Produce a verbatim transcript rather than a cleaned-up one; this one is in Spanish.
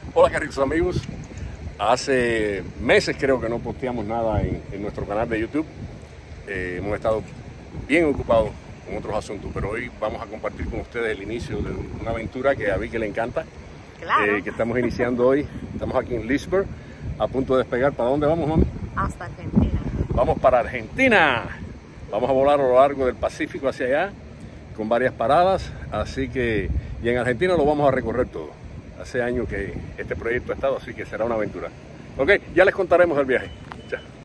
Hola queridos amigos, hace meses creo que no posteamos nada en, en nuestro canal de YouTube. Eh, hemos estado bien ocupados con otros asuntos, pero hoy vamos a compartir con ustedes el inicio de una aventura que a Vicky le encanta, claro. eh, que estamos iniciando hoy. Estamos aquí en Leesburg, a punto de despegar. ¿Para dónde vamos, mami? Hasta Argentina. Vamos para Argentina. Vamos a volar a lo largo del Pacífico hacia allá, con varias paradas, así que, y en Argentina lo vamos a recorrer todo. Hace años que este proyecto ha estado, así que será una aventura. Ok, ya les contaremos el viaje. Chao.